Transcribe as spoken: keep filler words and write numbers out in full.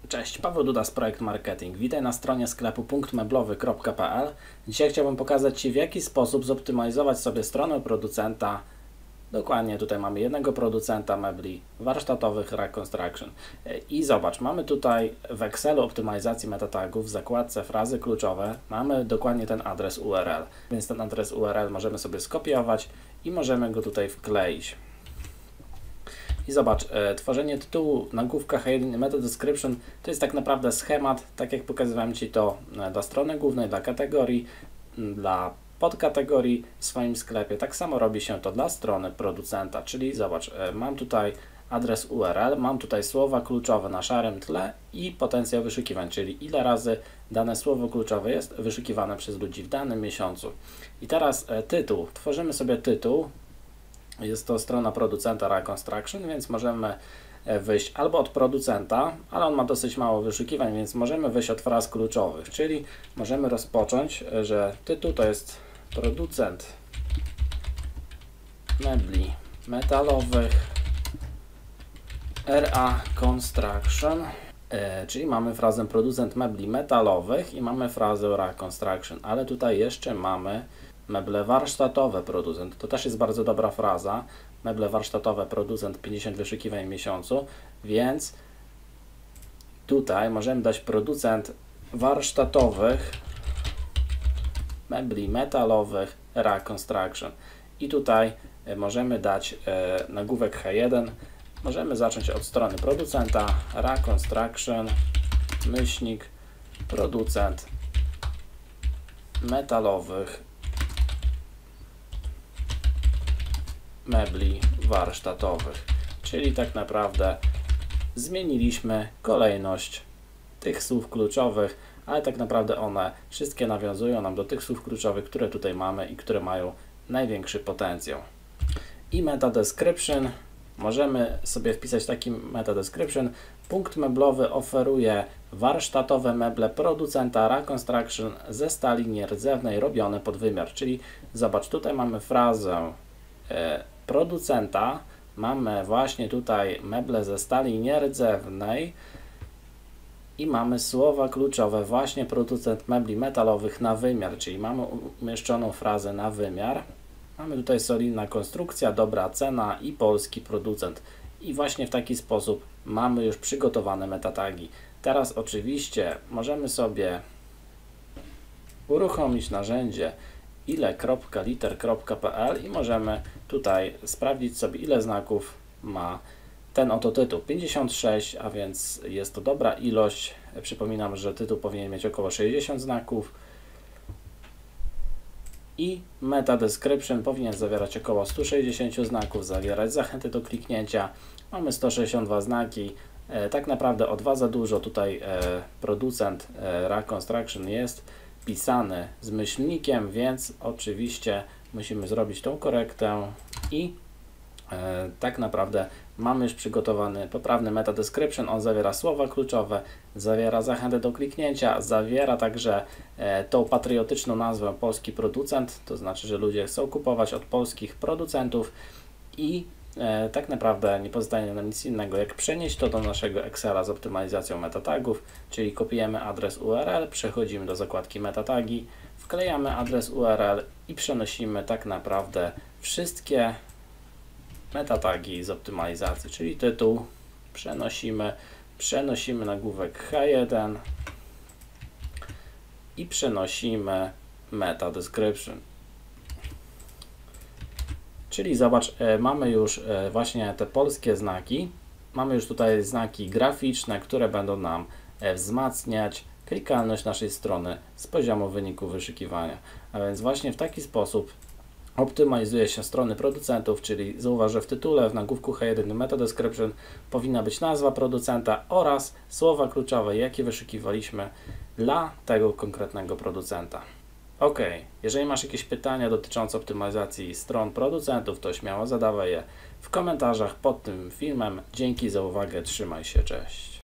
Cześć, Paweł Duda z Projekt Marketing. Witaj na stronie sklepu punkt meblowy kropka p l. Dzisiaj chciałbym pokazać Ci, w jaki sposób zoptymalizować sobie stronę producenta. Dokładnie tutaj mamy jednego producenta mebli warsztatowych Rack Construction. I zobacz, mamy tutaj w Excelu optymalizacji metatagów w zakładce frazy kluczowe mamy dokładnie ten adres U R L. Więc ten adres U R L możemy sobie skopiować i możemy go tutaj wkleić. I zobacz, e, tworzenie tytułu, nagłówka, heading, meta description to jest tak naprawdę schemat, tak jak pokazywałem Ci to e, dla strony głównej, dla kategorii, m, dla podkategorii w swoim sklepie. Tak samo robi się to dla strony producenta, czyli zobacz, e, mam tutaj adres U R L, mam tutaj słowa kluczowe na szarym tle i potencjał wyszukiwań, czyli ile razy dane słowo kluczowe jest wyszukiwane przez ludzi w danym miesiącu. I teraz e, tytuł, tworzymy sobie tytuł. Jest to strona producenta Rack Construction, więc możemy wyjść albo od producenta, ale on ma dosyć mało wyszukiwań, więc możemy wyjść od fraz kluczowych, czyli możemy rozpocząć, że tytuł to jest producent mebli metalowych R A Construction, e, czyli mamy frazę producent mebli metalowych i mamy frazę Rack Construction, ale tutaj jeszcze mamy meble warsztatowe producent, to też jest bardzo dobra fraza, meble warsztatowe producent pięćdziesiąt wyszukiwań w miesiącu, więc tutaj możemy dać producent warsztatowych mebli metalowych Rack Construction i tutaj możemy dać e, nagłówek H jeden, możemy zacząć od strony producenta Rack Construction myślnik producent metalowych mebli warsztatowych, czyli tak naprawdę zmieniliśmy kolejność tych słów kluczowych, ale tak naprawdę one wszystkie nawiązują nam do tych słów kluczowych, które tutaj mamy i które mają największy potencjał. I meta description, możemy sobie wpisać taki meta description. Punkt meblowy oferuje warsztatowe meble producenta Rack Construction ze stali nierdzewnej robione pod wymiar, czyli zobacz, tutaj mamy frazę e, producenta, mamy właśnie tutaj meble ze stali nierdzewnej i mamy słowa kluczowe właśnie producent mebli metalowych na wymiar, czyli mamy umieszczoną frazę na wymiar. Mamy tutaj solidna konstrukcja, dobra cena i polski producent. I właśnie w taki sposób mamy już przygotowane metatagi. Teraz oczywiście możemy sobie uruchomić narzędzie ile kropka liter kropka p l i możemy tutaj sprawdzić sobie, ile znaków ma ten oto tytuł. pięćdziesiąt sześć, a więc jest to dobra ilość. Przypominam, że tytuł powinien mieć około sześćdziesiąt znaków i meta description powinien zawierać około sto sześćdziesiąt znaków, zawierać zachęty do kliknięcia. Mamy sto sześćdziesiąt dwa znaki. E, tak naprawdę o dwa za dużo. Tutaj e, producent e, Rack Construction jest pisany z myślnikiem, więc oczywiście musimy zrobić tą korektę i e, tak naprawdę mamy już przygotowany poprawny meta description. On zawiera słowa kluczowe, zawiera zachętę do kliknięcia, zawiera także e, tą patriotyczną nazwę polski producent, to znaczy, że ludzie chcą kupować od polskich producentów i e, tak naprawdę nie pozostaje nam nic innego, jak przenieść to do naszego Excela z optymalizacją metatagów, czyli kopiujemy adres U R L, przechodzimy do zakładki metatagi, wklejamy adres U R L i przenosimy tak naprawdę wszystkie metatagi z optymalizacji, czyli tytuł, przenosimy, przenosimy nagłówek H jeden i przenosimy meta description. Czyli zobacz, e, mamy już e, właśnie te polskie znaki, mamy już tutaj znaki graficzne, które będą nam e, wzmacniać klikalność naszej strony z poziomu wyniku wyszukiwania. A więc właśnie w taki sposób optymalizuje się strony producentów, czyli zauważ, że w tytule, w nagłówku H jeden meta description powinna być nazwa producenta oraz słowa kluczowe, jakie wyszukiwaliśmy dla tego konkretnego producenta. Ok, jeżeli masz jakieś pytania dotyczące optymalizacji stron producentów, to śmiało zadawaj je w komentarzach pod tym filmem. Dzięki za uwagę, trzymaj się, cześć.